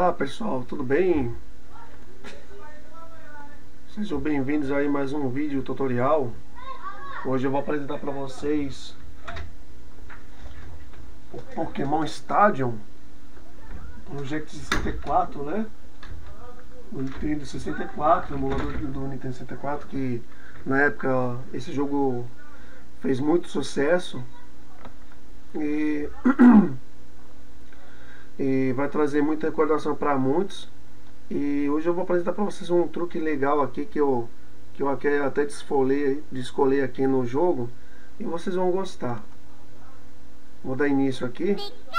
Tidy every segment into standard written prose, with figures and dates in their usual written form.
Olá pessoal, tudo bem? Sejam bem-vindos aí a mais um vídeo tutorial. Hoje eu vou apresentar para vocês o Pokémon Stadium no GX64, né? No Nintendo 64, emulador do Nintendo 64, que na época esse jogo fez muito sucesso e, e vai trazer muita recordação para muitos. E hoje eu vou apresentar para vocês um truque legal aqui que eu até descolei aqui no jogo e vocês vão gostar. Vou dar início aqui.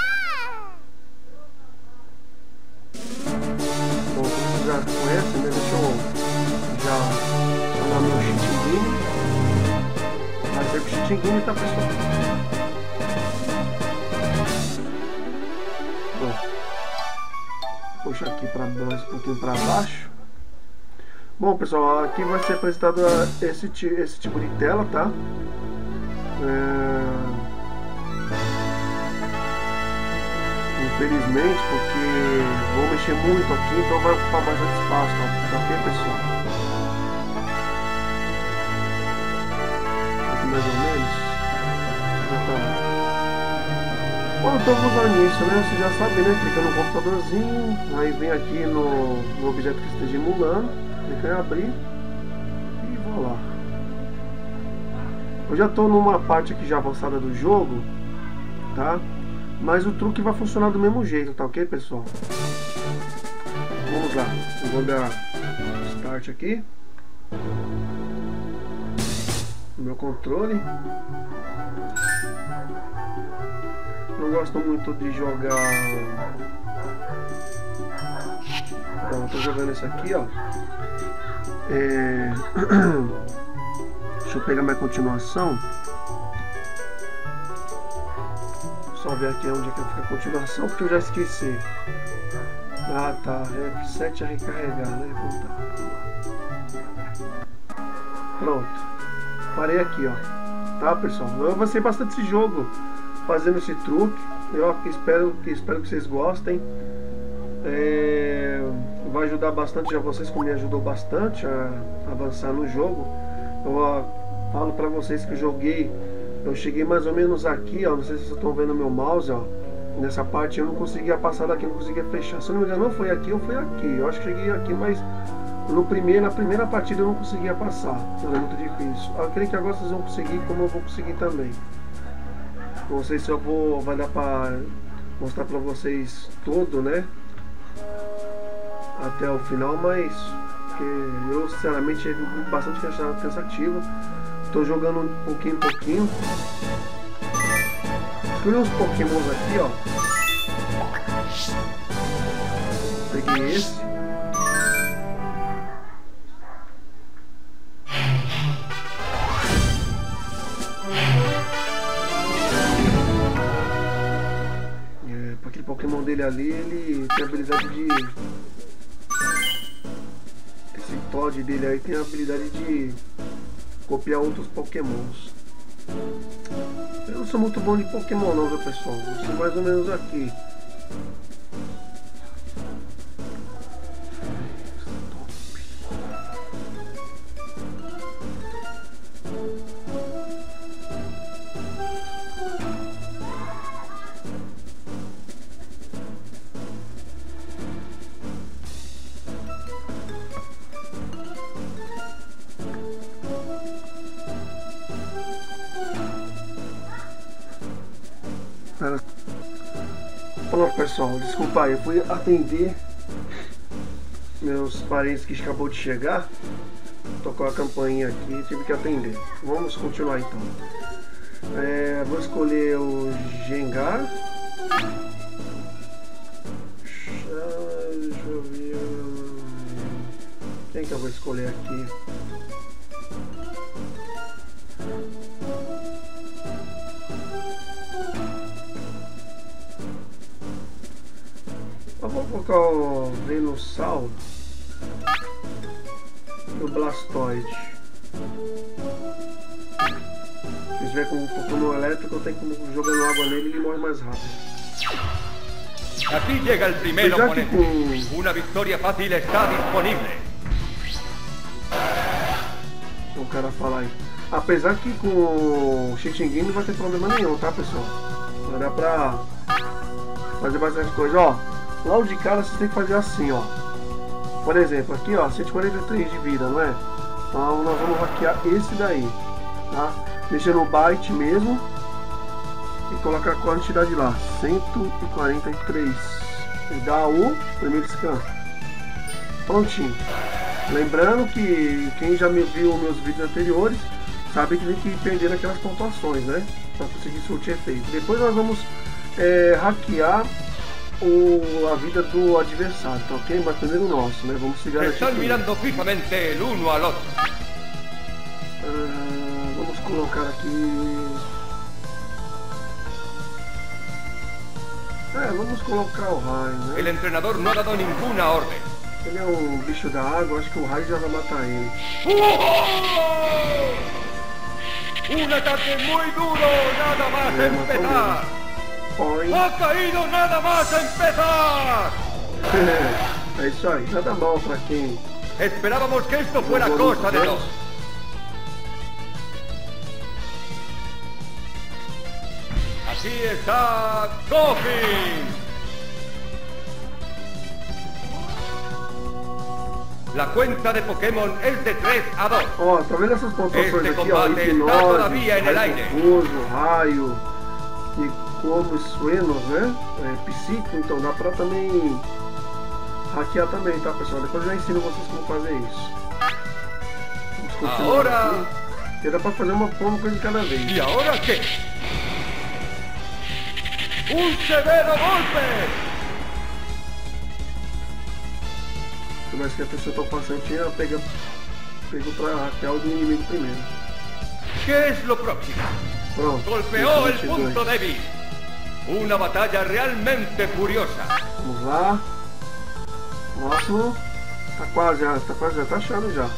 Bom, vocês já conhecem, né? Deixa eu já chamar meu Chitinguinho. Vai ser com o Chitinguinho, tá, pessoal? Bom, puxa aqui para baixo, um pouquinho para baixo. Bom, pessoal, aqui vai ser apresentado esse tipo de tela, tá? Infelizmente, porque vou mexer muito aqui, então vai ocupar bastante espaço, tá ok, pessoal? Aqui mais ou menos. Quando estamos usando isso, né? Você já sabe, né? Clica no computadorzinho, aí vem aqui no objeto que esteja emulando, clica em abrir e vou lá. Eu já estou numa parte aqui já avançada do jogo, tá? Mas o truque vai funcionar do mesmo jeito, tá ok, pessoal? Vamos lá. Eu vou dar start aqui no meu controle. Não gosto muito de jogar. Bom, tô jogando esse aqui, ó. Deixa eu pegar minha continuação. Só ver aqui onde é que fica a continuação, porque eu já esqueci. Ah, tá. F7 a recarregar, né? Pronto. Parei aqui, ó. Tá, pessoal? Eu avancei bastante esse jogo fazendo esse truque. Eu espero que vocês gostem. Vai ajudar bastante já vocês, como me ajudou bastante a avançar no jogo. Eu falo pra vocês que eu cheguei mais ou menos aqui, ó. Não sei se vocês estão vendo meu mouse, ó. Nessa parte eu não conseguia passar daqui, não conseguia fechar. Se eu não me engano, não foi aqui ou foi aqui. Eu acho que cheguei aqui, mas na primeira partida eu não conseguia passar. Era muito difícil. Eu creio que agora vocês vão conseguir, como eu vou conseguir também. Não sei se vai dar pra mostrar pra vocês tudo, né? Até o final, mas porque eu sinceramente é bastante cansativo. Tô jogando pouquinho em pouquinho. Escolhi uns Pokémons aqui, ó. Peguei esse. Aquele Pokémon dele ali, ele tem a habilidade de... Esse Todd dele aí tem a habilidade de copiar outros Pokémons. Eu não sou muito bom de Pokémon não, viu, pessoal? Eu sou mais ou menos aqui. Pronto, pessoal, desculpa aí, eu fui atender meus parentes que acabou de chegar. Tocou a campainha aqui e tive que atender. Vamos continuar então. Vou escolher o Gengar. Deixa eu ver. Quem que eu vou escolher aqui? Eu vou colocar o Venusaur e o Blastoise. Se tiver com um Pokémon elétrico, eu tenho que jogando água nele e ele morre mais rápido. Aquí llega el primer Já que oponente. com... Una victoria fácil está disponible. O cara fala aí. Apesar que com o Xitinguinho não vai ter problema nenhum, tá, pessoal? Vai dar pra fazer bastante coisa. Ó, logo de cara vocês têm que fazer assim, ó. Por exemplo, aqui, ó, 143 de vida, não é? Então nós vamos hackear esse daí, tá? Deixa no byte mesmo e colocar a quantidade lá, 143. E dá o primeiro scan. Prontinho. Lembrando que quem já me viu meus vídeos anteriores sabe que tem que perder aquelas pontuações, né? Para conseguir surtir efeito. Depois nós vamos hackear a vida do adversário, tá ok? Mas primeiro o nosso, né? Vamos seguir aqui. Están mirando fijamente el uno al otro. Vamos colocar aqui. Vamos colocar o raio, né? El entrenador no ha dado ninguna orden. Ele é um bicho da água, acho que o raio já vai matar ele. Un ataque muy duro, nada más empezar. Ha caído nada más empezar. É isso aí, nada mal pra quem... Esperábamos que esto fuera cosa de dos. Aquí está Goffin. La cuenta de Pokémon es de 3-2. Ó, tá vendo essas pontuações Este aqui, ó? combate está Hipnose, todavía en el raio aire. confuso, raio, e como suenos, né? Psíquico, então dá pra também hackear também, tá, pessoal? Depois eu já ensino vocês como fazer isso. Vamos continuar Agora... aqui. E dá pra fazer uma coisa de cada vez. ¿Y ahora qué? ¡Un severo golpe! Mas que a pessoa tá passando tinha pegou pra hackear o do inimigo primeiro. ¿Qué es lo próximo? Pronto. Golpeó el 22. punto débil. Una batalla realmente furiosa. Vamos lá. Próximo. Tá quase, já tá achando já.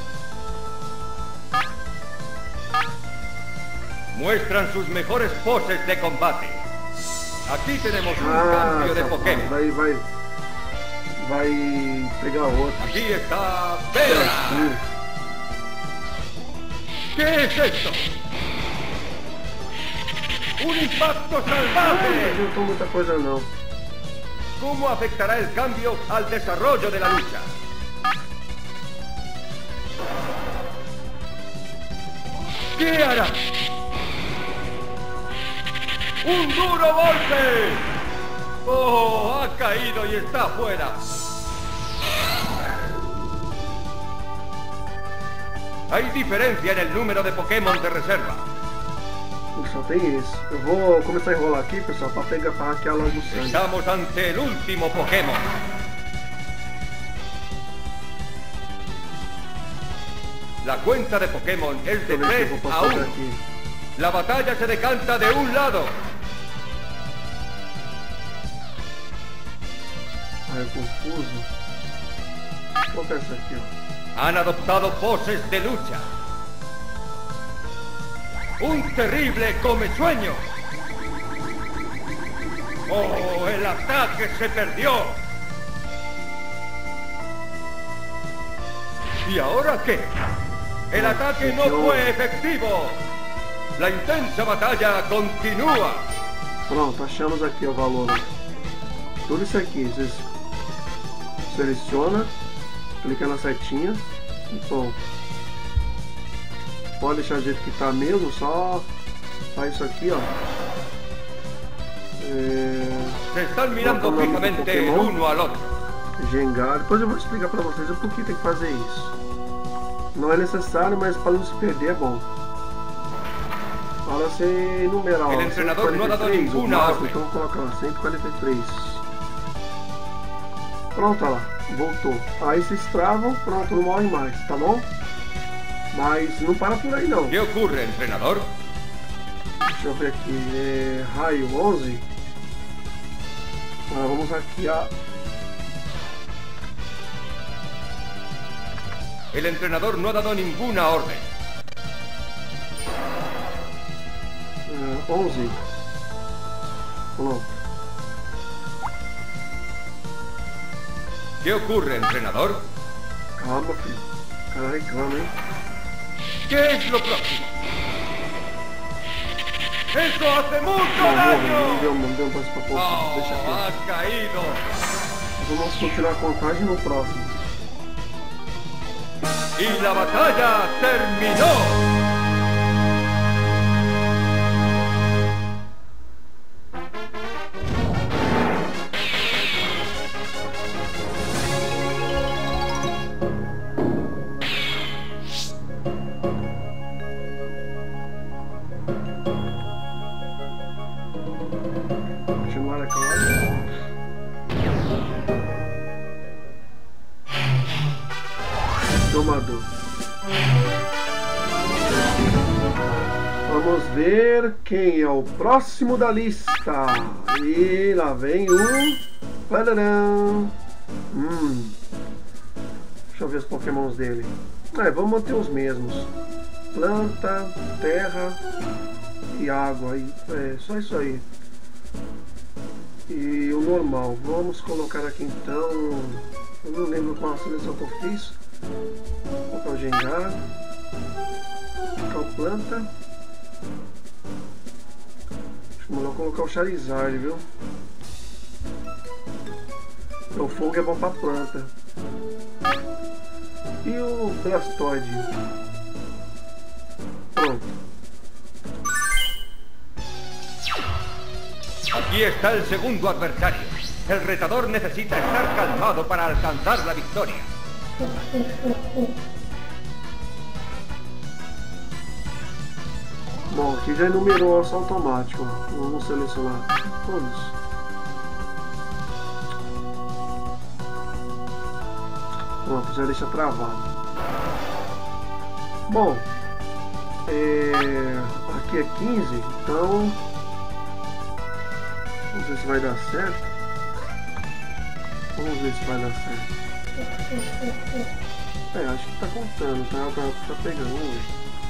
Muestran sus mejores poses de combate. Aquí tenemos un cambio de Pokémon. Vai pegar outro. Aquí está Pedra. ¿Qué es esto? ¡Un impacto Não salvaje! adiantou muita coisa não. ¿Cómo afectará el cambio al desarrollo de la lucha? ¿Qué hará? ¡Un duro golpe! ¡Oh! Ha caído y está fuera. Hay diferencia en el número de Pokémon de reserva. Só tem esse. Eu vou começar a enrolar aqui, pessoal, pra hackear logo o sangue. Estamos ante el último Pokémon. La cuenta de Pokémon es de 3-1. Aqui. La batalla se decanta de un lado. Raio confuso. Vou colocar essa aqui, ó. Han adoptado poses de lucha. ¡Un terrible comesueño! ¡Oh! ¡El ataque se perdió! ¿Y ahora qué? ¡El ataque no fue efectivo! ¡La intensa batalla continúa! Pronto, achamos aqui o valor. Tudo isso aqui, vocês seleciona, clica na setinha e pronto. Pode deixar do jeito que tá mesmo, só faz isso aqui, ó. Se están mirando fijamente el uno al otro. Gengar. Depois eu vou explicar pra vocês o porquê tem que fazer isso. Não é necessário, mas para não se perder é bom. Agora você enumerar, ó, El entrenador no ha dado 143, ninguna orden. então vou colocar lá, 143. Pronto, olha lá, voltou. Aí vocês travam, pronto, não morre mais, tá bom? Mas não para por aí não. ¿Qué ocurre, entrenador? Deixa eu ver aqui, raio 11. Agora vamos hackear. El entrenador no ha dado ninguna orden. 11. Pronto. ¿Qué ocurre, entrenador? Calma, filho. O cara reclama, hein? ¿Qué es lo próximo? ¡Eso hace mucho daño! Não deu mais pra pouco. Deixa aqui. Has caído. Vamos continuar a contagem no próximo. Y la batalla terminó. Continuar a contagem. Domador. Vamos ver quem é o próximo da lista. E lá vem o... Pararam. Deixa eu ver os pokémons dele. Vamos manter os mesmos. Planta, terra e água. Só isso aí. E o normal. Vamos colocar aqui então... Eu não lembro qual a seleção que eu fiz. Vou colocar o Gengar. Vou colocar o Planta. Acho melhor colocar o Charizard, viu? O fogo é bom pra planta. E o Blastoise. Pronto. Aquí está el segundo adversario. El retador necesita estar calmado para alcanzar la victoria. Bom, aqui já enumerou o automático. Vamos selecionar todos. Pronto, já deixa travado. Bom, aqui é 15, então vamos ver se vai dar certo. Vamos ver se vai dar certo. Acho que tá contando, tá pegando. Vamos ver.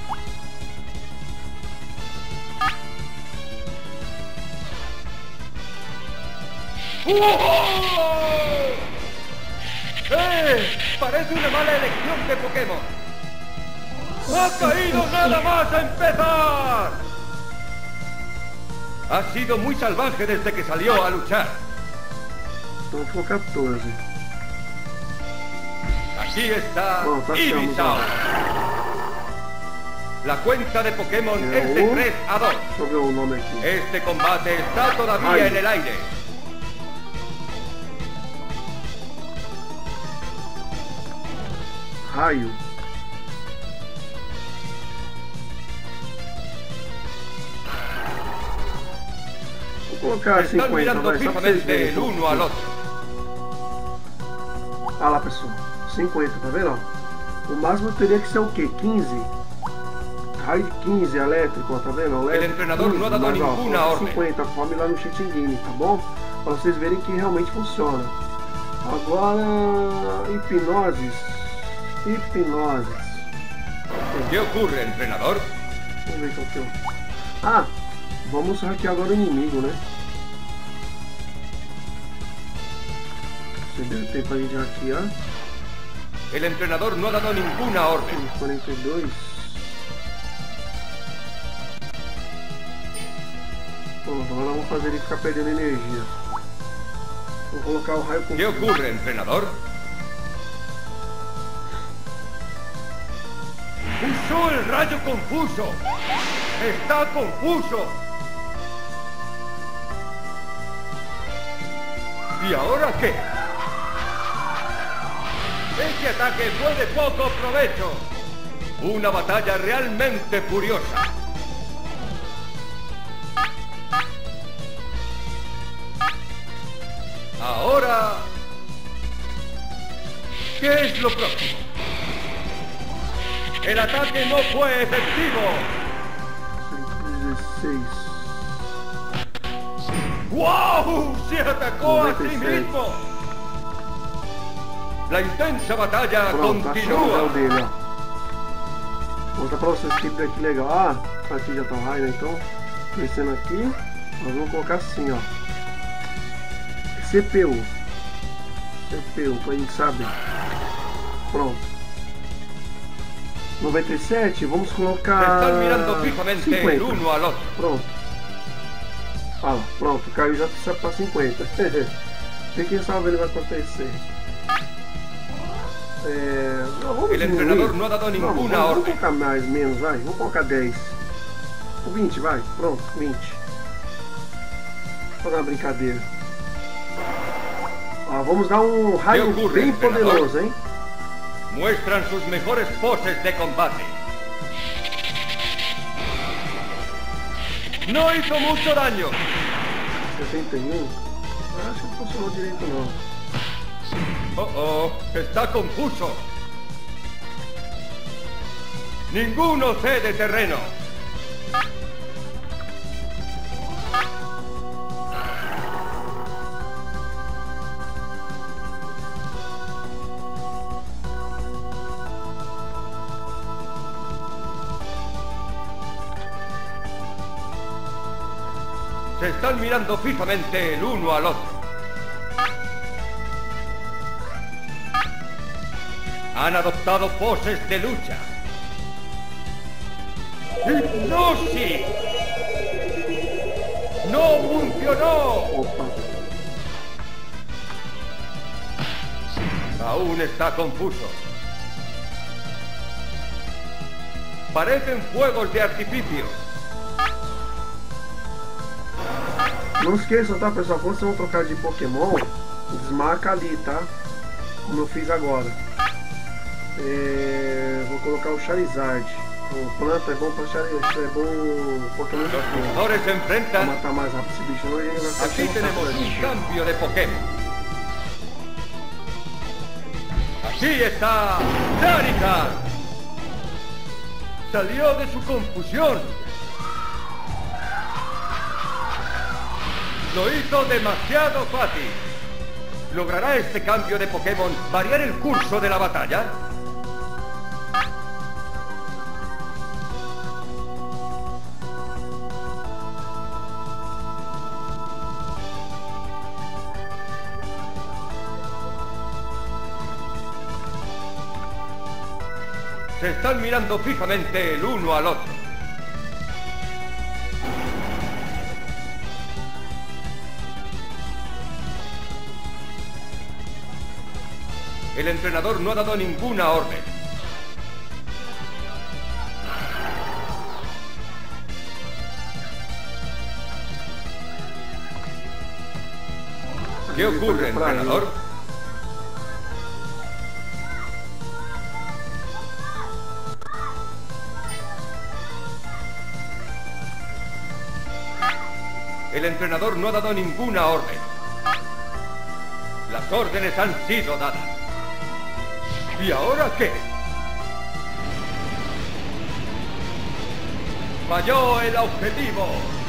Parece una mala elección de Pokémon. ¡Ha caído nada más a empezar! Ha sido muy salvaje desde que salió a luchar. Então foi 14. Aquí está Ivysaur. La cuenta de Pokémon es de 3-2. Deixa eu ver o nome aqui. Este combate está todavía en el aire. Raio. Vou colocar 50, vai, só pra vocês verem. Uno al otro. Olha lá, pessoal. 50, tá vendo? O máximo teria que ser o quê? 15? Raio de 15, elétrico, ó, tá vendo? O treinador 15, não dá nenhuma ordem. 50, conforme lá no Chitingini, tá bom? Pra vocês verem que realmente funciona. Agora, hipnoses. ¿Qué ocurre, entrenador? Vamos ver qual que é. Vamos hackear agora o inimigo, né? Se der tempo a gente hackear. El entrenador no ha dado ninguna orden. 42. Pronto, agora vamos fazer ele ficar perdendo energia. Vou colocar o raio com... ¿Qué ocurre, entrenador? ¡Usó el rayo confuso! ¡Está confuso! ¿Y ahora qué? Este ataque fue de poco provecho. Una batalla realmente furiosa. Ahora... ¿qué es lo próximo? El ataque no fue efectivo. 16. ¡Wow! ¡Se atacó 96. a sí mismo! La intensa batalla Pronto, continúa. O dele, ó. Vou mostrar pra vocês que legal. Aqui já tá o raio, né? Então, descendo aqui, nós vamos colocar assim, ó. CPU. CPU, pra gente saber. Pronto. 97, vamos colocar... Están mirando fijamente 50. el uno al otro. Pronto. Ah, pronto, caiu já para 50. O que estava vendo vai acontecer? Não, vamos El entrenador no ha dado Vamos ninguna orden. colocar mais, menos, vai. Vamos colocar 10. 20, vai. Pronto, 20. Vou fazer uma brincadeira. Ó, vamos dar um raio ocurre, bem entrenador? poderoso, hein? Muestran sus mejores poses de combate. No hizo mucho daño. 71. Acho que não funcionou direito, não. Oh, está confuso. Ninguno cede terreno. Se están mirando fijamente el uno al otro. Han adoptado poses de lucha. ¡Hipnosis! ¡No funcionó! Opa. Aún está confuso. Parecen fuegos de artificio. Não esqueçam, tá, pessoal? Quando vocês vão trocar de Pokémon, desmarca ali, tá? Como eu fiz agora. Vou colocar o Charizard. O planta é bom pra Charizard, é bom Pokémon Los pra jugadores se enfrentan. matar mais rápido esse bicho, não, ele vai ficar Aquí sem tenemos saco, un né? cambio de Pokémon. Así está Charizard. Salió de su confusión. Lo hizo demasiado fácil. ¿Logrará este cambio de Pokémon variar el curso de la batalla? Se están mirando fijamente el uno al otro. El entrenador no ha dado ninguna orden. ¿Qué ocurre, entrenador? El entrenador no ha dado ninguna orden. Las órdenes han sido dadas. ¿Y ahora qué? Falló el objetivo.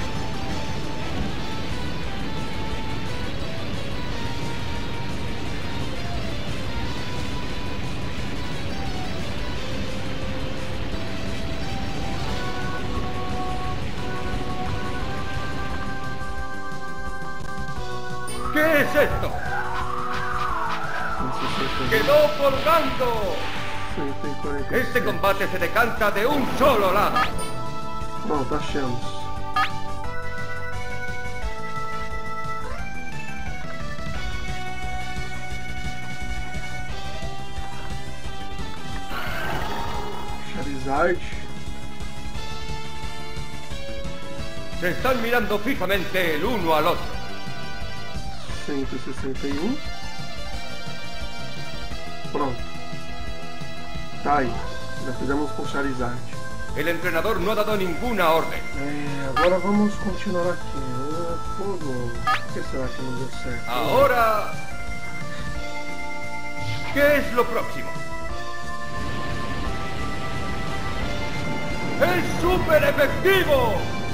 ¿Qué es esto? ¡Quedó colgando! Este combate se decanta de un solo lado. Pronto, achamos. Charizard. Se están mirando fijamente el uno al otro. 161. Pronto. Tá aí. Já fizemos com Charizard. El entrenador no ha dado ninguna orden. Agora vamos continuar aqui. Por que será que não deu certo? Ahora... ¿Qué es lo próximo? ¡Es súper efectivo!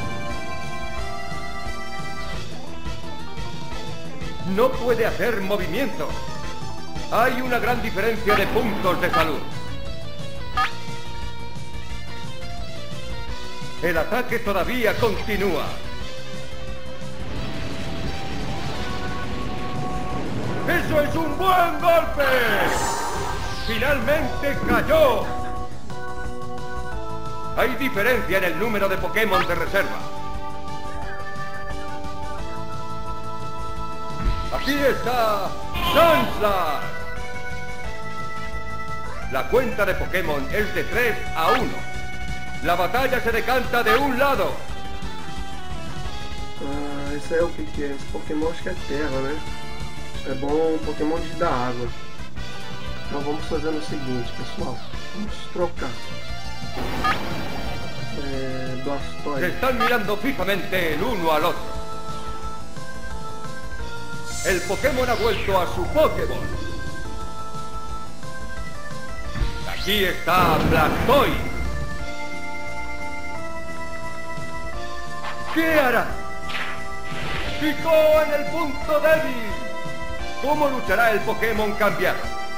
No puede hacer movimiento. Hay una gran diferencia de puntos de salud. El ataque todavía continúa. ¡Eso es un buen golpe! ¡Finalmente cayó! Hay diferencia en el número de Pokémon de reserva. Aquí está Sandslash. La cuenta de Pokémon es de 3-1. La batalla se decanta de un lado. Esse é o que é? Esse Pokémon acho que é terra, né? É bom um Pokémon de dar água. Então vamos fazendo o seguinte, pessoal. Vamos trocar. Blastoise. Se están mirando fijamente el uno al otro. El Pokémon ha vuelto a su Pokémon. Aquí está Blastoise. ¿Qué hará? Picó en el punto débil. ¿Cómo luchará el Pokémon cambiado?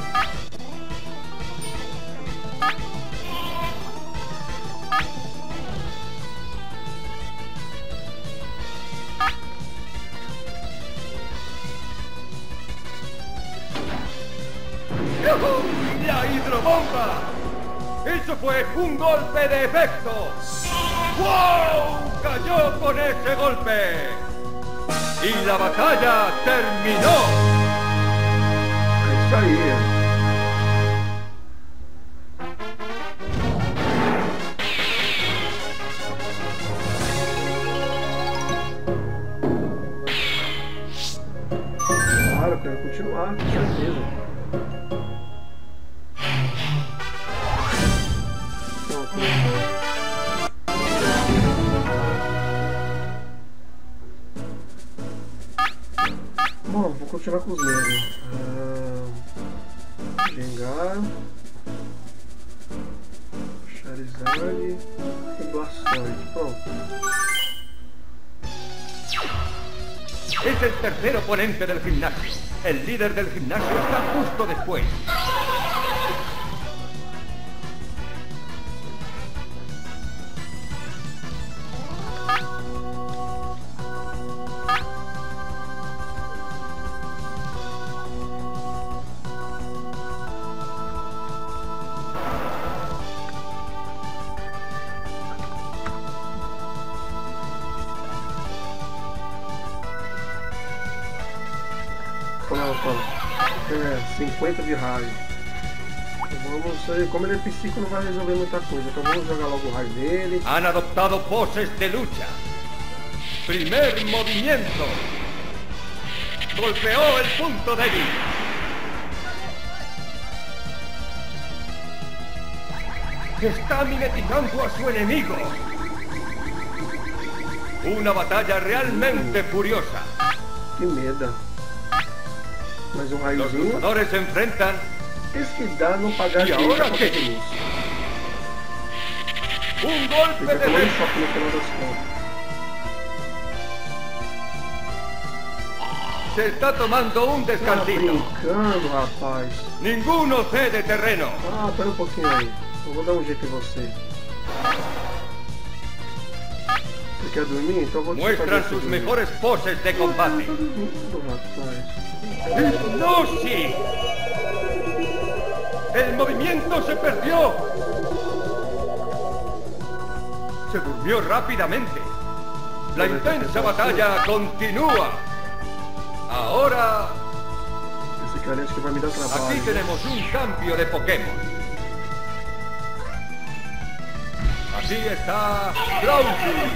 ¡Yujú! ¡La hidrobomba! ¡Eso fue un golpe de efecto! ¡Wow! ¡Cayó con ese golpe! ¡Y la batalla terminó! É isso aí. Claro, eu quero continuar, com certeza. Bom, vou continuar com os mesmos. Gengar, Charizard e Blastoise. Pronto. Es el tercer oponente del gimnasio. El líder del gimnasio está justo después. Pronto. 50 de raio. Vamos, como ele é psíquico, não vai resolver muita coisa. Então vamos jogar logo o raio dele. Han adoptado poses de lucha. Primer movimiento. Golpeó el punto débil. Está mimetizando a su enemigo. Una batalla realmente furiosa. Que medo. Mais um Los raiozinho. luchadores se enfrentan. Esse que dá não pagar E a agora conta quê? de luz. Un golpe Fica de com um efecto. choque no final das contas. Se está tomando un Tá descansito. brincando, rapaz. Ninguno cede terreno. Ah, pera um pouquinho aí. Eu vou dar um jeito em você. Você quer dormir? Então eu vou te fazer Muestran você sus dormir. mejores poses de combate. Tá dormindo, rapaz. ¡Hipnosis! ¡El movimiento se perdió! Se durmió rápidamente. La intensa batalla continúa. Ahora, Esse cara acho que vai me dar trabalho. aquí tenemos un cambio de Pokémon. Aquí está Drowsy.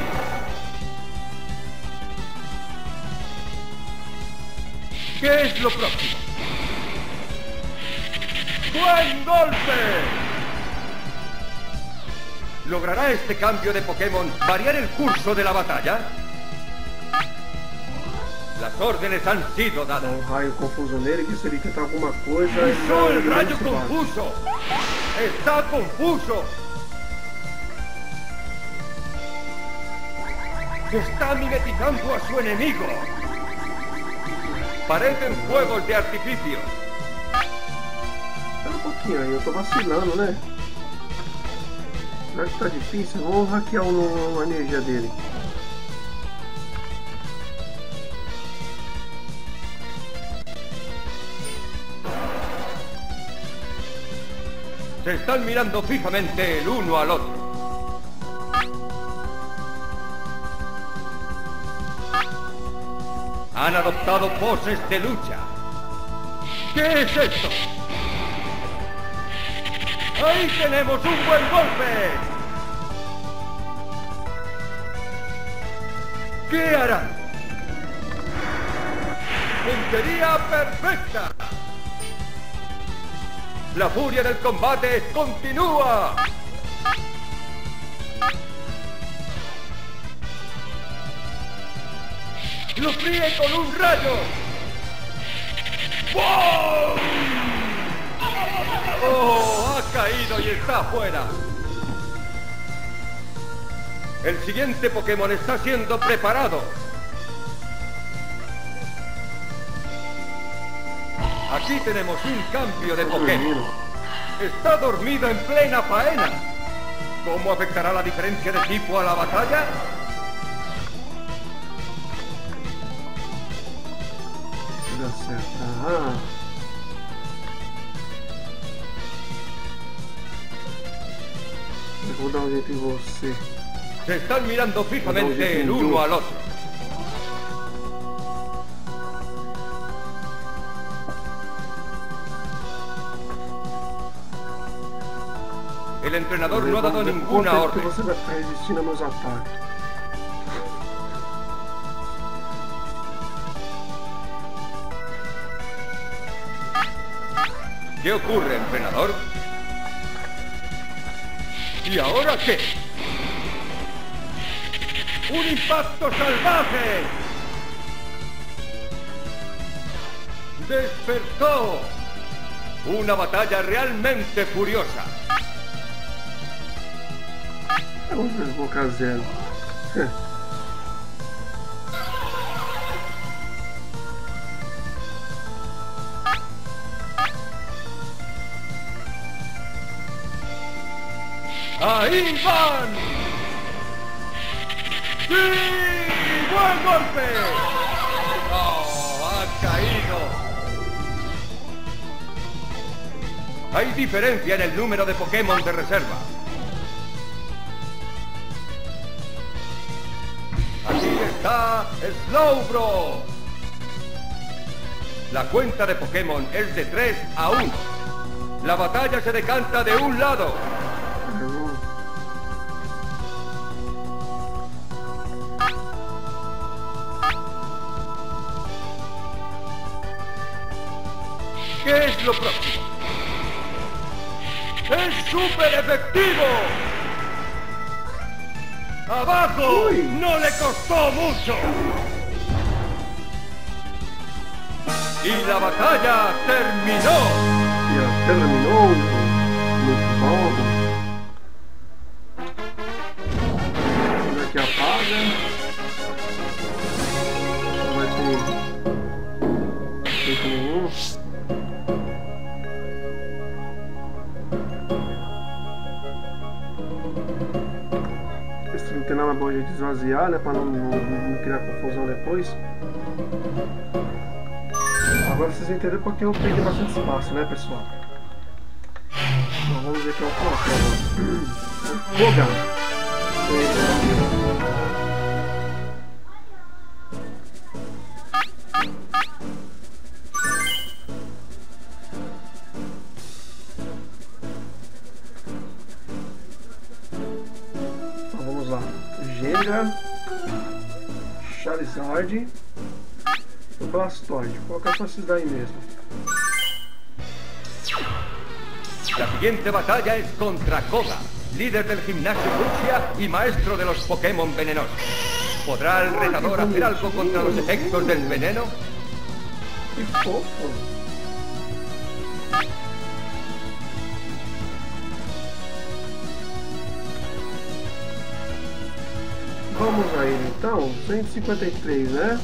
¿Qué es lo próximo? ¡Buen golpe! ¿Logrará este cambio de Pokémon variar el curso de la batalla? Las órdenes han sido Dá dadas. um raio confuso nele, que se ele tentar alguma coisa... ele ¡Usó vai- el ele vai rayo se bate. confuso! ¡Está confuso! ¡Está mimetizando a su enemigo! Parecen fuegos de artificio. Espera um pouquinho aí, eu tô vacilando, né? Será que tá difícil? Vamos hackear a energia dele. Se están mirando fijamente el uno al otro. Han adoptado poses de lucha. ¿Qué es esto? ¡Ahí tenemos un buen golpe! ¿Qué harán? ¡Puntería perfecta! La furia del combate continúa. ¡Lo fríe con un rayo! ¡Wow! ¡Oh! Ha caído y está fuera. El siguiente Pokémon está siendo preparado. Aquí tenemos un cambio de Pokémon. Está dormido en plena faena. ¿Cómo afectará la diferencia de tipo a la batalla? Vou dar um jeito em você. Se están mirando fijamente el uno al otro. El entrenador no ha dado ninguna orden. Você vai ficar resistindo a meus ataques. ¿Qué ocurre, entrenador? ¿Y ahora qué? ¡Un impacto salvaje! ¡Despertó! Una batalla realmente furiosa. Vamos invocar zero. ¡Ahí van! ¡Sí! ¡Buen golpe! ¡Oh! ¡Ha caído! Hay diferencia en el número de Pokémon de reserva. Aquí está Slowbro. La cuenta de Pokémon es de 3 a 1. La batalla se decanta de un lado. ¿Qué es lo próximo? ¡Es súper efectivo! ¡Abajo! Uy. ¡No le costó mucho! Y la batalla terminó. Já terminou. Muito bom. Vamos aqui apaga. Não vai ter efeito nenhum. Esse não tem nada bom de esvaziar, né? Pra não criar confusão depois. Agora vocês entenderam porque eu perdi bastante espaço, né, pessoal? Então vamos ver aqui o foco agora. Jogar. Então vamos lá. Gengar, Charizard. O Blastoise, vou colocar só esses daí mesmo. La siguiente batalla es contra Koga, líder del gimnasio Fucsia y maestro de los Pokémon venenosos. ¿Podrá el retador hacer algo contra los efectos del veneno? Que fofo! Vamos a ele então, 153, né?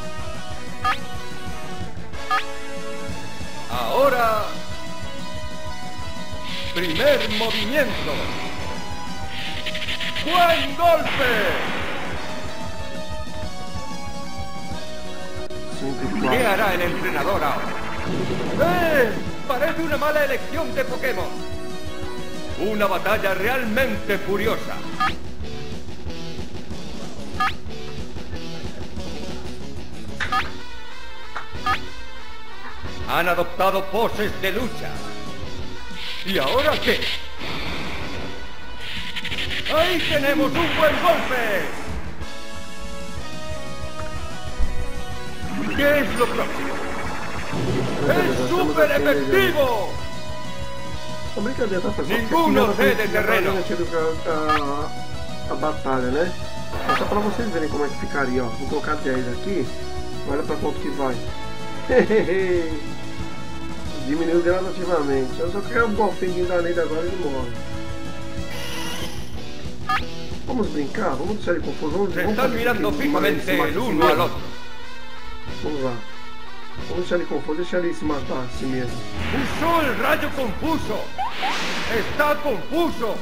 Ahora primer movimiento. ¡Buen golpe! ¿Qué hará el entrenador ahora? Parece una mala elección de Pokémon. Una batalla realmente furiosa. Han adoptado poses de lucha. ¿Y ahora qué? ¡Ahí tenemos un buen golpe! ¿Qué es lo próximo? ¡Es súper efectivo! Ninguno cede terreno. A batalha, né? É só pra vocês verem como é que ficaria, ó. Vou colocar 10 aqui. Olha pra quanto que vai. Diminuiu gradativamente. Eu só quero um golfinho da nele agora e ele morre. Vamos brincar? Vamos deixar ele confuso. Vamos mirando fijamente el uno al otro. Vamos lá. Vamos deixar ele confuso, deixar ele se matar a si mesmo. Usó el rayo confuso. Está confuso.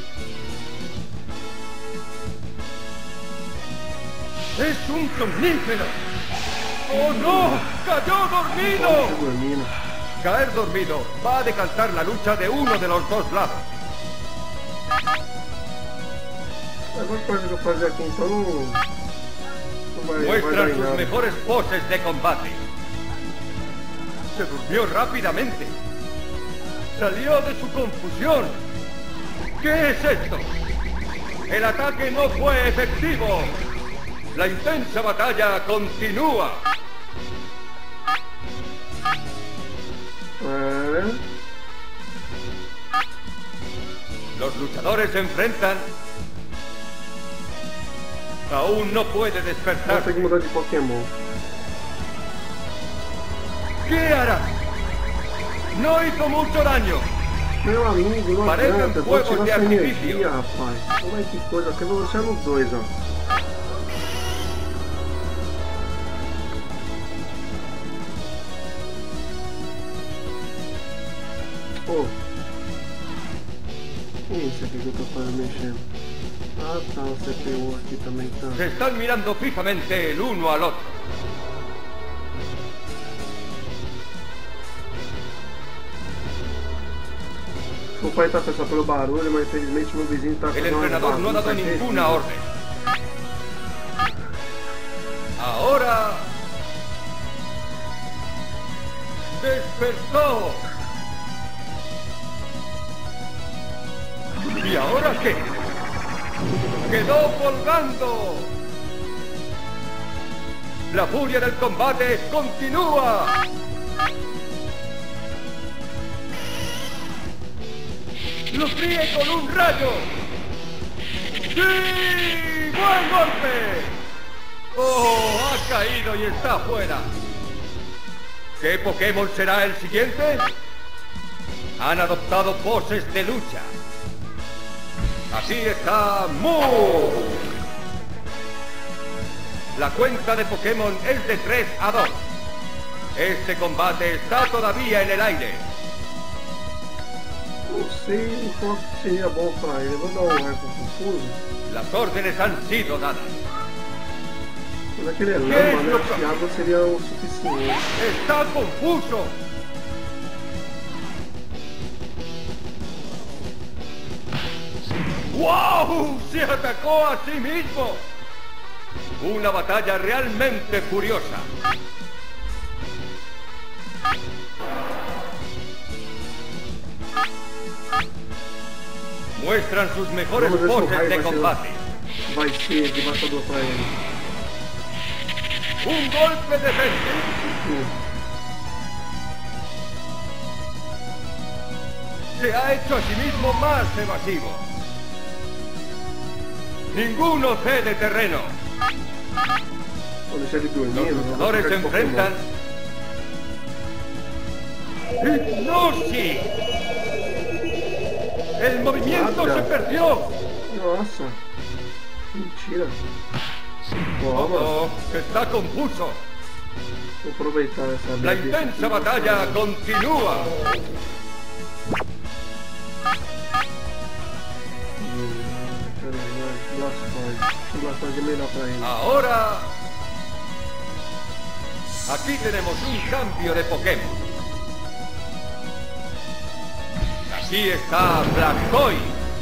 Es un somnífero. ¡Oh no! ¡Cayó dormido! Caer dormido va a decantar la lucha de uno de los dos lados. Muestran sus mejores poses de combate. Se durmió rápidamente. Salió de su confusión. ¿Qué es esto? El ataque no fue efectivo. La intensa batalla continúa. Los luchadores se enfrentan. Aún no puede despertar. Tem que mudar de Pokémon. ¿Qué hará? No hizo mucho daño. Meu amigo, não Parecem adianta. Vou fuegos de tirar essa artifício. energia, rapaz. Olha que coisa. Aqui eu vou deixar nos dois, ó. Oh. Isso aqui que eu tô fazendo mexendo. Ah tá, o CPU aqui também tá. Se están mirando fijamente el uno al otro. Desculpa aí, tá, pessoal, pelo barulho, mas infelizmente meu vizinho tá El entrenador no ha dado ninguna orden. Ahora despertó. ¿Y ahora qué? ¡Quedó colgando! La furia del combate continúa. ¡Lo fríe con un rayo! ¡Sí! ¡Buen golpe! ¡Oh! Ha caído y está fuera. ¿Qué Pokémon será el siguiente? Han adoptado poses de lucha. Así está Mu. La cuenta de Pokémon es de 3-2. Este combate está todavía en el aire. Não sei qual seria bom pra ele. Eu vou dar um raio confuso. Las órdenes han sido dadas. Mas aquele é lama, né? Acho que água seria o suficiente. Está confuso. ¡Wow! ¡Se atacó a sí mismo! Una batalla realmente furiosa. Muestran sus mejores poses de combate. Vai ser devastador pra ele. Un golpe de frente. Se ha hecho a sí mismo más evasivo. Ninguno cede terreno. Vou deixar ele dormindo. Los luchadores se enfrentan. ¡Hipnosis! ¡El movimiento se perdió! Nossa. Mentira. Toma. Oh, está confuso. Vou aproveitar essa La intensa batalla continúa. bastante melhor para ele. Ahora, aquí tenemos un cambio de Pokémon. Aquí está Blastoise.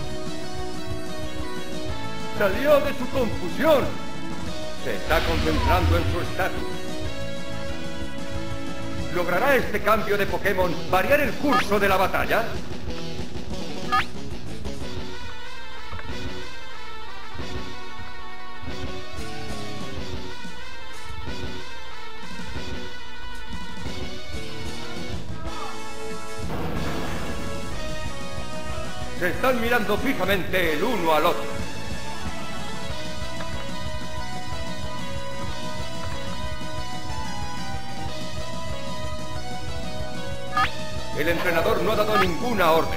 Salió de su confusión. Se está concentrando en su estatus. ¿Logrará este cambio de Pokémon variar el curso de la batalla? Se están mirando fijamente el uno al otro. El entrenador no ha dado ninguna orden.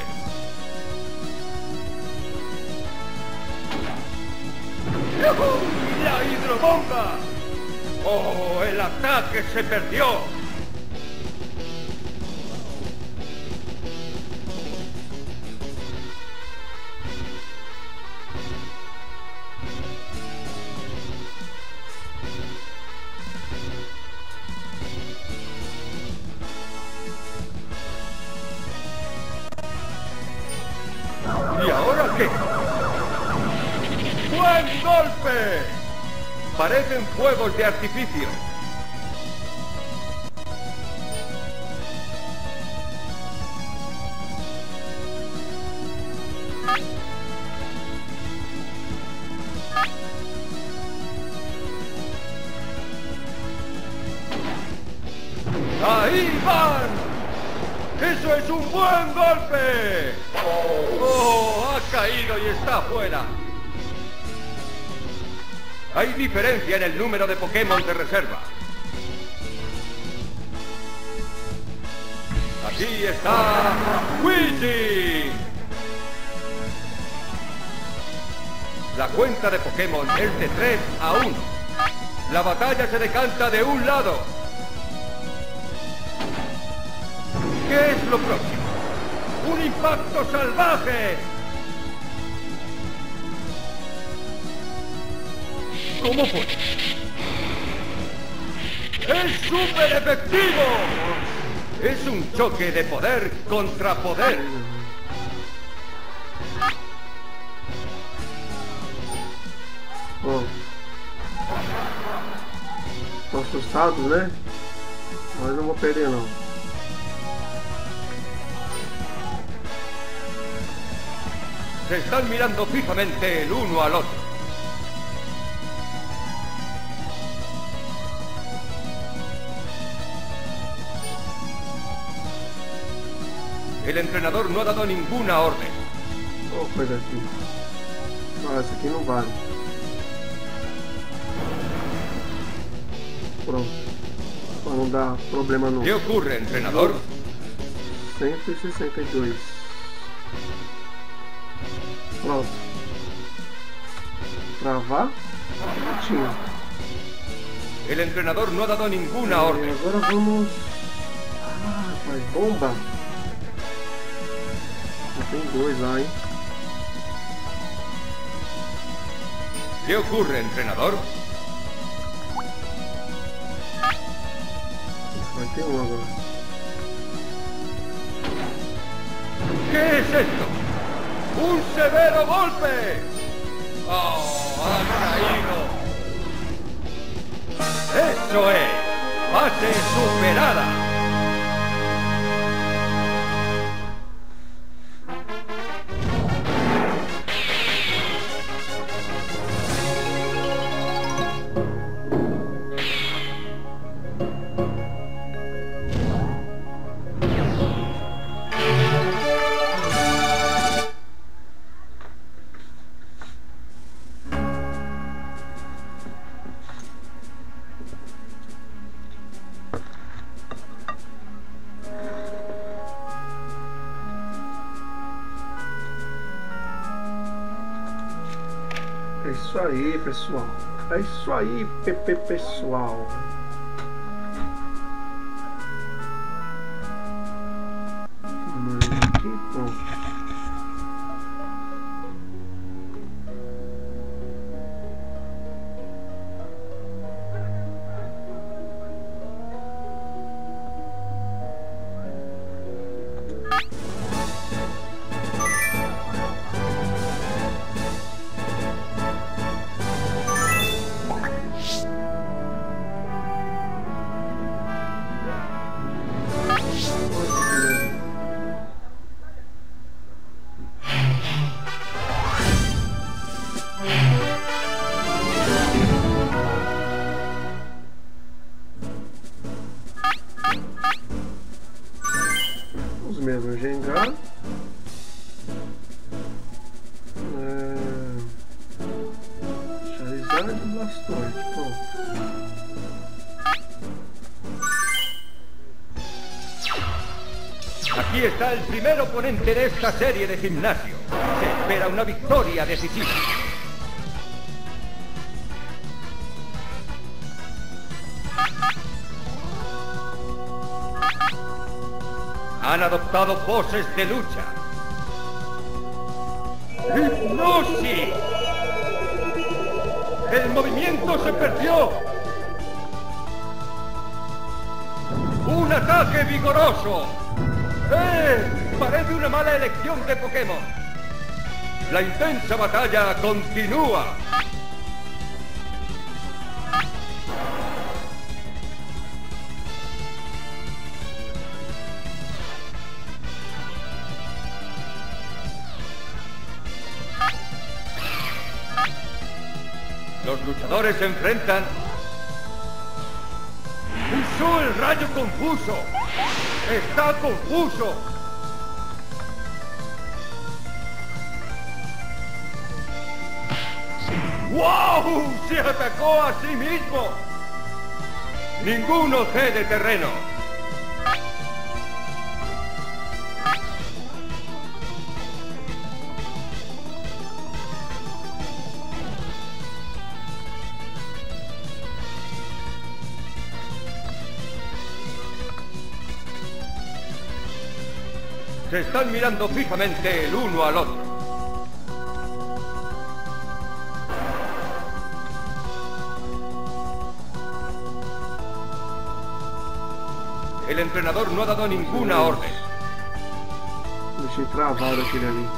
¡Yujú! ¡La hidrobomba! ¡Oh, el ataque se perdió! ¿Y ahora qué? ¡Buen golpe! Parecen fuegos de artificio. ¡Ahí van! ¡Eso es un buen golpe! ¡Oh! Ha caído y está fuera. Hay diferencia en el número de Pokémon de reserva. Aquí está Luigi. La cuenta de Pokémon es de 3-1. La batalla se decanta de un lado. ¿Qué es lo próximo? ¡Un impacto salvaje! ¿Cómo fue? ¡Es súper efectivo! Es un choque de poder contra poder. Bom, estão assustados, né? Mas não vou perder não. Se están mirando fijamente el uno al otro. El entrenador no ha dado ninguna orden. Oh, coisa aqui. Ah, essa aqui não vale. Pronto. Para não dar problema não. ¿Qué ocurre, entrenador? 162. Pronto. Travar. Prontinho. El entrenador no ha dado ninguna orden. Agora vamos... Ah, rapaz, bomba. Já tem dois lá, hein? ¿Qué ocurre, entrenador? Vai ter um agora. ¿Qué es esto? ¡Un severo golpe! ¡Oh, ha caído! ¡Eso es! ¡Fase superada! É isso aí, pessoal. É isso aí, pessoal. Aqui, pronto. Charizard e Blastoise. Pronto. Aquí está el primer oponente de esta serie de gimnasio. Se espera una victoria decisiva. Han adoptado poses de lucha. ¡Hipnosis! ¡El movimiento se perdió! ¡Un ataque vigoroso! Parece una mala elección de Pokémon. La intensa batalla continúa. Los luchadores se enfrentan. ¡Usó el rayo confuso! ¡Está confuso! ¡Wow! ¡Se atacó a sí mismo! Ninguno cede terreno. Se están mirando fijamente el uno al otro. El entrenador no ha dado ninguna orden. Deixei travado aquele ali.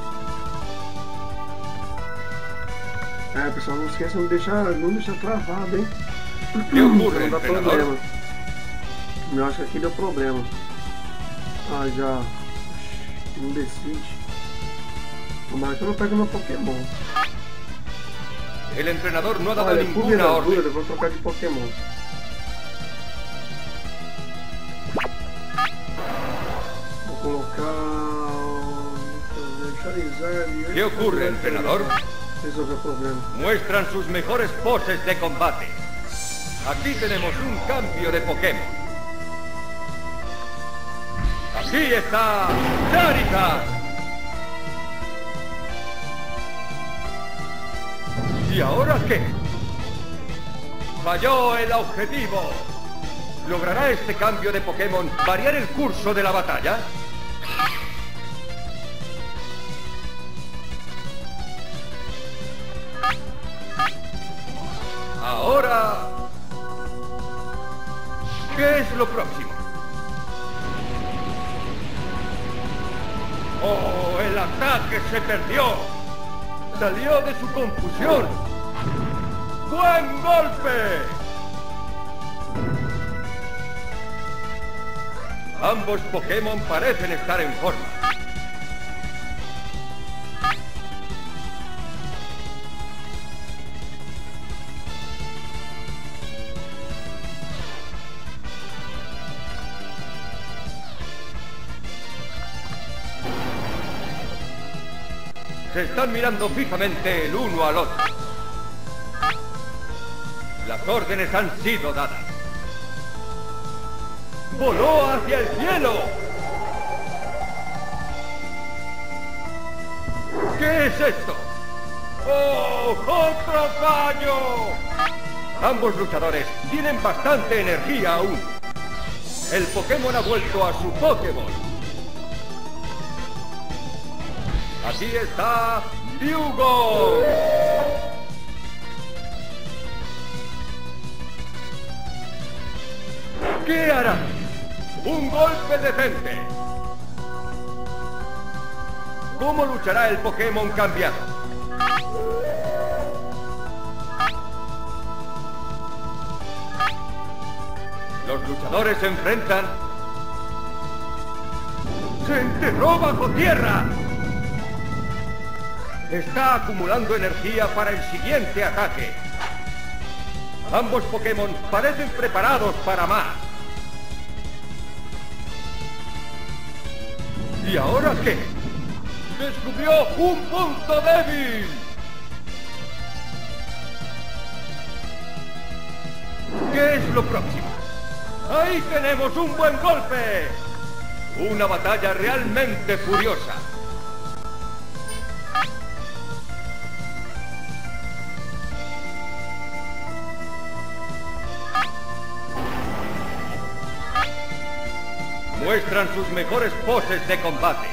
Pessoal, não esqueça de não deixar travado, hein? ¿Qué ocurre, Não dá entrenador? problema. Eu acho que aqui deu problema. Ah, já. Não decide. Tomara que eu não pegue meu Pokémon. El entrenador no ha dado Olha, por ninguna vida orden. dúvida, eu vou trocar de Pokémon. Vou colocar o Charizard. ¿Qué ocurre, entrenador? Resolver o problema. Muestran sus mejores poses de combate. Aquí tenemos un cambio de Pokémon. Aquí está Charizard. ¿Y ahora qué? Falló el objetivo. ¿Logrará este cambio de Pokémon variar el curso de la batalla? Ahora... ¿qué es lo próximo? ¡Oh, el ataque se perdió! ¡Salió de su confusión! ¡Buen golpe! Ambos Pokémon parecen estar en forma. Se están mirando fijamente el uno al otro. Las órdenes han sido dadas. ¡Voló hacia el cielo! ¿Qué es esto? ¡Oh, otro fallo! Ambos luchadores tienen bastante energía aún. El Pokémon ha vuelto a su Pokéball. Aquí está Dewgong. ¿Qué hará? Un golpe decente. ¿Cómo luchará el Pokémon cambiado? Los luchadores se enfrentan. ¡Se enterró bajo tierra! Está acumulando energía para el siguiente ataque. Ambos Pokémon parecen preparados para más. ¿Y ahora qué? ¡Descubrió un punto débil! ¿Qué es lo próximo? ¡Ahí tenemos un buen golpe! Una batalla realmente furiosa. Muestran sus mejores poses de combate.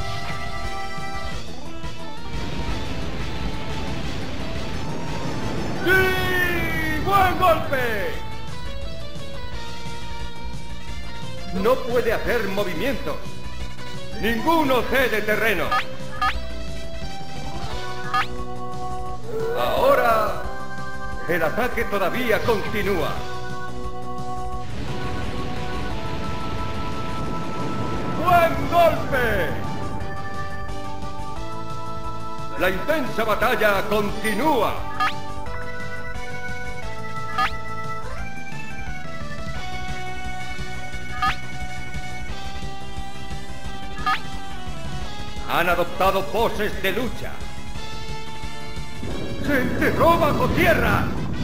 ¡Sí! ¡Buen golpe! No puede hacer movimientos. Ninguno cede terreno. Ahora, el ataque todavía continúa. ¡Buen golpe! La intensa batalla continúa. Han adoptado poses de lucha. ¡Se enterró bajo tierra!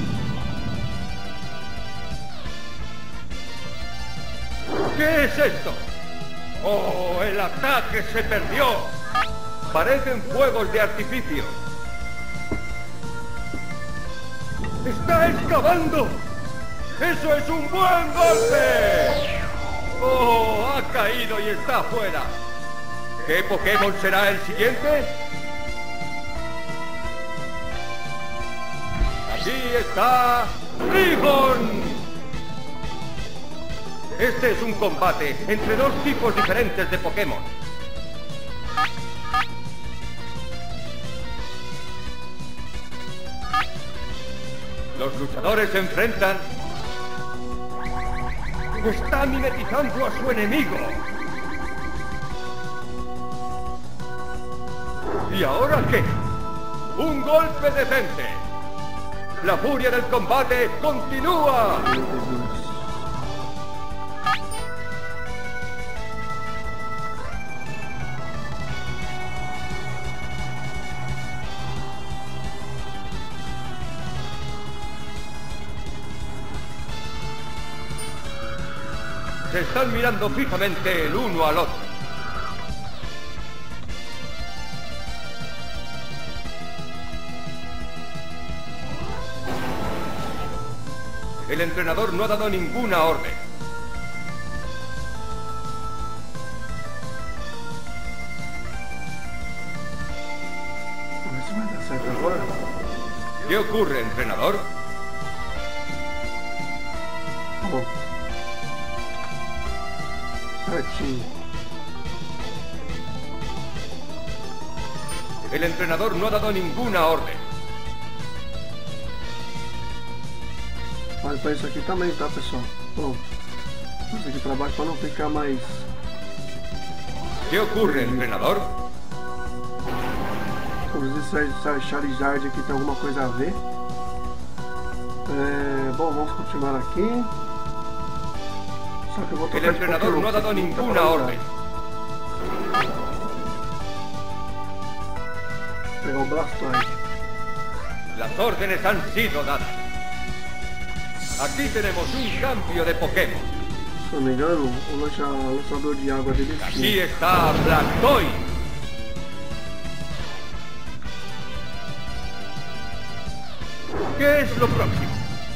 ¿Qué es esto? ¡Oh, el ataque se perdió! Parecen fuegos de artificio. ¡Está excavando! ¡Eso es un buen golpe! ¡Oh, ha caído y está fuera! ¿Qué Pokémon será el siguiente? ¡Aquí está Rigon! Este es un combate entre dos tipos diferentes de Pokémon. Los luchadores se enfrentan. Está mimetizando a su enemigo. ¿Y ahora qué? ¡Un golpe decente! ¡La furia del combate continúa! Se están mirando fijamente el uno al otro. El entrenador no ha dado ninguna orden. ¿Qué ocurre, entrenador? El entrenador no ha dado ninguna orden. Olha para isso aqui também, tá, pessoal? Pronto. Vamos aqui para baixo para não ficar mais... ¿Qué ocurre, entrenador? Vamos ver se a Charizard aqui tem alguma coisa a ver. Bom, vamos continuar aqui. Só que eu vou El entrenador no ha dado ninguna orden. Pegar o Blastoise. Las órdenes han sido dadas. Aquí tenemos un cambio de Pokémon. Se não me engano, o lançador de água dele é Aquí está Blastoise. ¿Qué es lo próximo?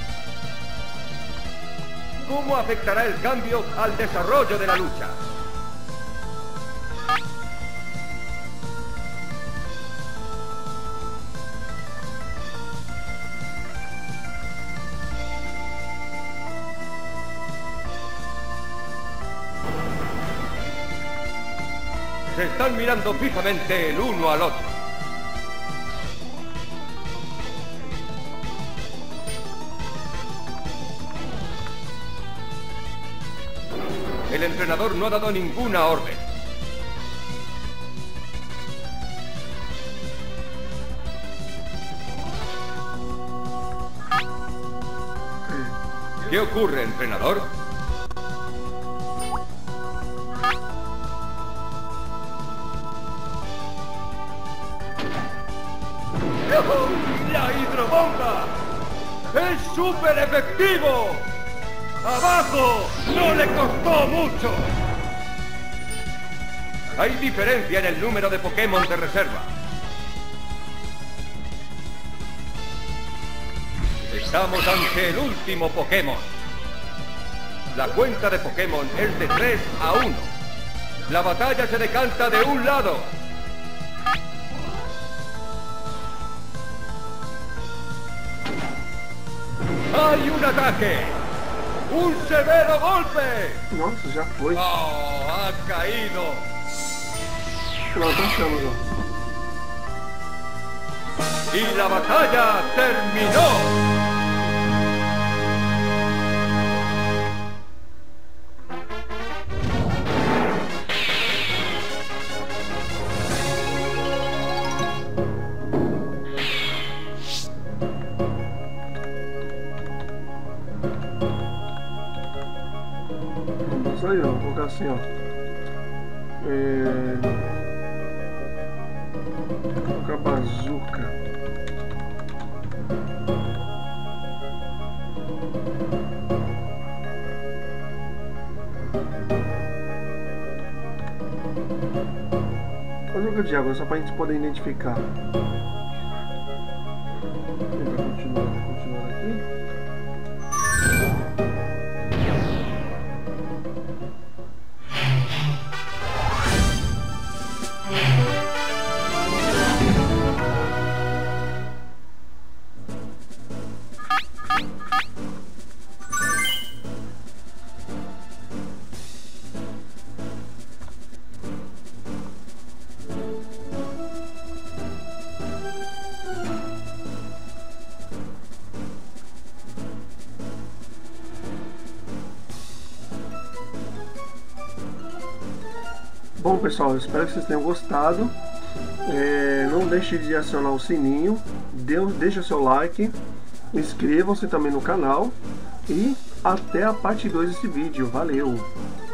¿Cómo afectará el cambio al desarrollo de la lucha? Se están mirando fijamente el uno al otro. El entrenador no ha dado ninguna orden. ¿Qué ocurre, entrenador? ¡La hidrobomba! ¡Es súper efectivo! ¡Abajo! ¡No le costó mucho! Hay diferencia en el número de Pokémon de reserva. Estamos ante el último Pokémon. La cuenta de Pokémon es de 3 a 1. La batalla se decanta de un lado. ¡Hay un ataque! ¡Un severo golpe! Nossa, já foi. ¡Oh, ha caído! Pronto, achamos, ó. ¡Y la batalla terminó! Isso aí, ó. Vou colocar assim, ó. Vou colocar bazuca. Bazuca de água, só pra gente poder identificar. Vou continuar aqui. Bom, pessoal, eu espero que vocês tenham gostado. Não deixe de acionar o sininho, deixe o seu like, inscrevam-se também no canal e até a parte 2 desse vídeo. Valeu!